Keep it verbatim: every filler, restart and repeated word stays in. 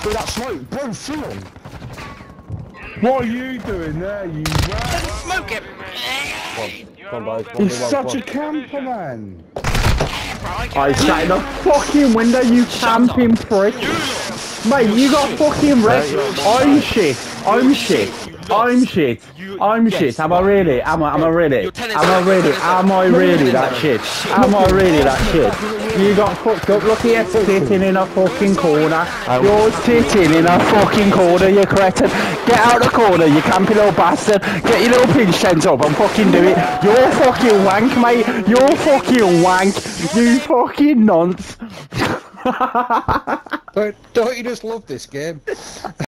Through that smoke, bro, through him. What are you doing there, you rat? Smoke him! Come on, guys. He's such a camper, man. I sat in the fucking window, you camping prick. Mate, you got fucking wrecked. I'm shit. I'm shit. I'm shit. I'm shit. Am I really? Am I? Am I really? Am I really? Am I really that shit? Am I really that shit? You got fucked up. Look at you sitting in a fucking corner. You're sitting in a fucking corner, you cretin. Get out the corner, you campy little bastard. Get your little pinch tent up and fucking do it. You're fucking wank, mate. You're fucking wank. You fucking nonce. Don't, don't you just love this game?